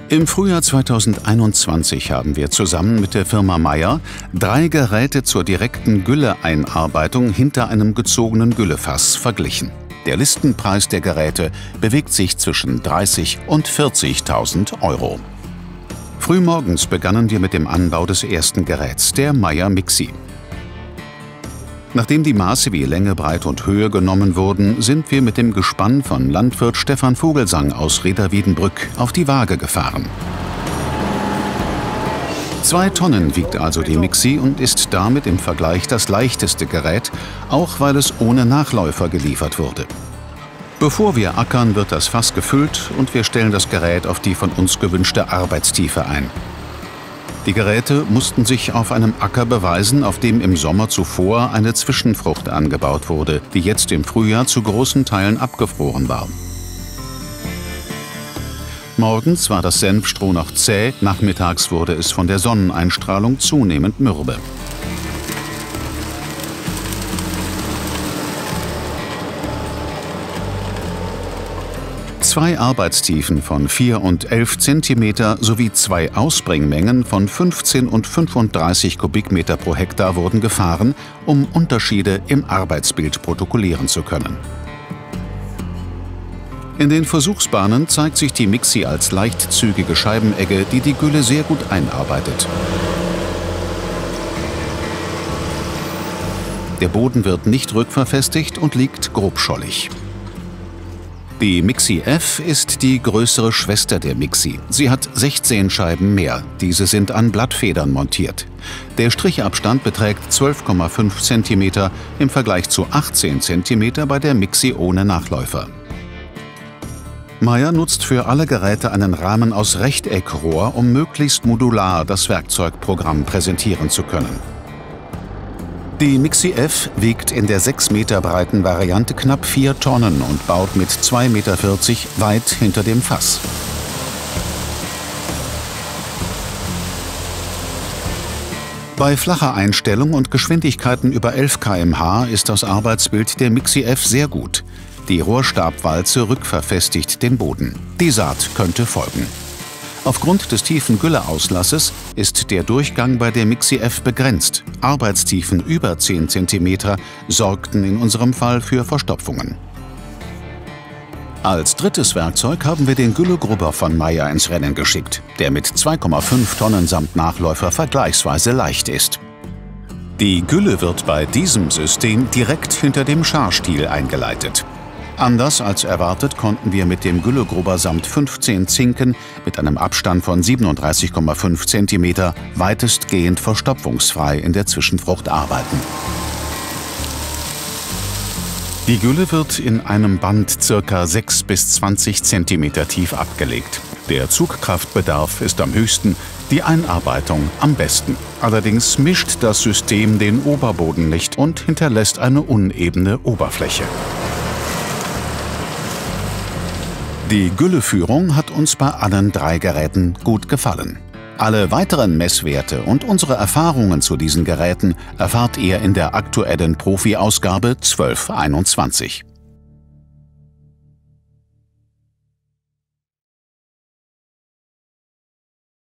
Im Frühjahr 2021 haben wir zusammen mit der Firma Meyer 3 Geräte zur direkten Gülleeinarbeitung hinter einem gezogenen Güllefass verglichen. Der Listenpreis der Geräte bewegt sich zwischen 30.000 und 40.000 Euro. Frühmorgens begannen wir mit dem Anbau des ersten Geräts, der Meyer Mixi. Nachdem die Maße wie Länge, Breite und Höhe genommen wurden, sind wir mit dem Gespann von Landwirt Stefan Vogelsang aus Reda-Wiedenbrück auf die Waage gefahren. 2 Tonnen wiegt also die Mixi und ist damit im Vergleich das leichteste Gerät, auch weil es ohne Nachläufer geliefert wurde. Bevor wir ackern, wird das Fass gefüllt und wir stellen das Gerät auf die von uns gewünschte Arbeitstiefe ein. Die Geräte mussten sich auf einem Acker beweisen, auf dem im Sommer zuvor eine Zwischenfrucht angebaut wurde, die jetzt im Frühjahr zu großen Teilen abgefroren war. Morgens war das Senfstroh noch zäh, nachmittags wurde es von der Sonneneinstrahlung zunehmend mürbe. Zwei Arbeitstiefen von 4 und 11 cm sowie 2 Ausbringmengen von 15 und 35 Kubikmeter pro Hektar wurden gefahren, um Unterschiede im Arbeitsbild protokollieren zu können. In den Versuchsbahnen zeigt sich die Mixi als leichtzügige Scheibenegge, die die Gülle sehr gut einarbeitet. Der Boden wird nicht rückverfestigt und liegt grobschollig. Die Mixi F ist die größere Schwester der Mixi. Sie hat 16 Scheiben mehr. Diese sind an Blattfedern montiert. Der Strichabstand beträgt 12,5 cm im Vergleich zu 18 cm bei der Mixi ohne Nachläufer. Meyer nutzt für alle Geräte einen Rahmen aus Rechteckrohr, um möglichst modular das Werkzeugprogramm präsentieren zu können. Die Mixi F wiegt in der 6 Meter breiten Variante knapp 4 Tonnen und baut mit 2,40 Meter weit hinter dem Fass. Bei flacher Einstellung und Geschwindigkeiten über 11 km/h ist das Arbeitsbild der Mixi F sehr gut. Die Rohrstabwalze rückverfestigt den Boden. Die Saat könnte folgen. Aufgrund des tiefen Gülleauslasses ist der Durchgang bei der Mixi F begrenzt. Arbeitstiefen über 10 cm sorgten in unserem Fall für Verstopfungen. Als drittes Werkzeug haben wir den Güllegrubber von Meyer ins Rennen geschickt, der mit 2,5 Tonnen samt Nachläufer vergleichsweise leicht ist. Die Gülle wird bei diesem System direkt hinter dem Scharstiel eingeleitet. Anders als erwartet konnten wir mit dem Güllegrubber samt 15 Zinken mit einem Abstand von 37,5 cm weitestgehend verstopfungsfrei in der Zwischenfrucht arbeiten. Die Gülle wird in einem Band ca. 6 bis 20 cm tief abgelegt. Der Zugkraftbedarf ist am höchsten, die Einarbeitung am besten. Allerdings mischt das System den Oberboden nicht und hinterlässt eine unebene Oberfläche. Die Gülleführung hat uns bei allen 3 Geräten gut gefallen. Alle weiteren Messwerte und unsere Erfahrungen zu diesen Geräten erfahrt ihr in der aktuellen Profi-Ausgabe 12/21.